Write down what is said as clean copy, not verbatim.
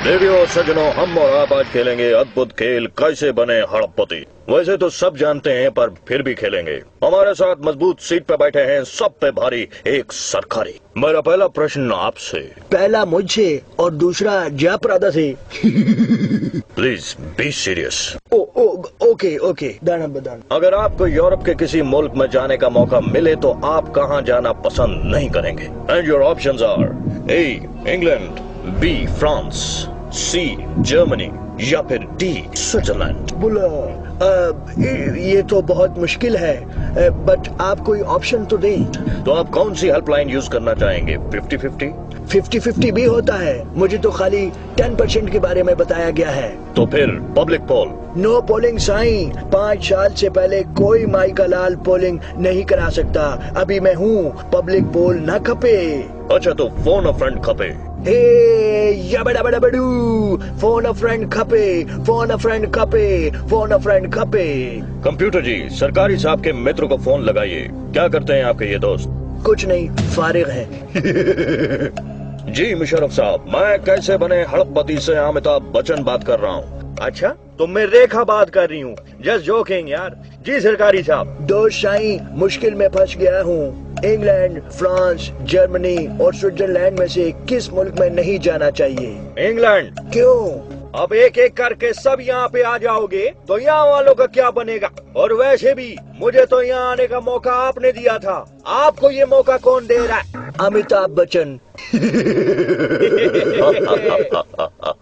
देखियो सज्जनों, हम और आप आज खेलेंगे अद्भुत खेल कैसे बने हड़पति। वैसे तो सब जानते हैं पर फिर भी खेलेंगे। हमारे साथ मजबूत सीट पे बैठे हैं सब पे भारी एक सरकारी। मेरा पहला प्रश्न आपसे। पहला मुझसे और दूसरा जयप्रदा से। Please be serious. ओके दाना बदान। अगर आपको यूरोप के किसी मुल्क में जाने का मौका मिले तो आप कहाँ जाना पसंद नहीं करेंगे? And your options are A England, B France, C Germany या फिर डी स्विट्जरलैंड। बोला ये तो बहुत मुश्किल है, बट आप कोई ऑप्शन तो दें। तो आप कौन सी हेल्पलाइन यूज करना चाहेंगे? 50-50? 50-50 भी होता है। मुझे तो खाली 10% के बारे में बताया गया है। तो फिर पब्लिक पोल। नो पोलिंग साईं। 5 साल से पहले कोई माई का लाल पोलिंग नहीं करा सकता। अभी मैं हूँ, पब्लिक पोल न खपे। अच्छा तो फोन अ फ्रेंड खपे। फोन अ फ्रेंड खपे, फोन अ फ्रेंड खपे, फोन अ फ्रेंड खपे। कंप्यूटर जी, सरकारी साहब के मित्र को फोन लगाइए। क्या करते हैं आपके ये दोस्त? कुछ नहीं, फारिग है। जी मुशर्रफ साहब, मैं कैसे बने हड़पति से अमिताभ बच्चन बात कर रहा हूँ। अच्छा, तो मैं रेखा बात कर रही हूँ। जस्ट जोकिंग यार। जी सरकारी साहब। दोस्त शाही, मुश्किल में फंस गया हूँ। इंग्लैंड, फ्रांस, जर्मनी और स्विट्जरलैंड में से किस मुल्क में नहीं जाना चाहिए? इंग्लैंड। क्यों? अब एक एक करके सब यहाँ पे आ जाओगे तो यहाँ वालों का क्या बनेगा? और वैसे भी मुझे तो यहाँ आने का मौका आपने दिया था। आपको ये मौका कौन दे रहा है? अमिताभ बच्चन।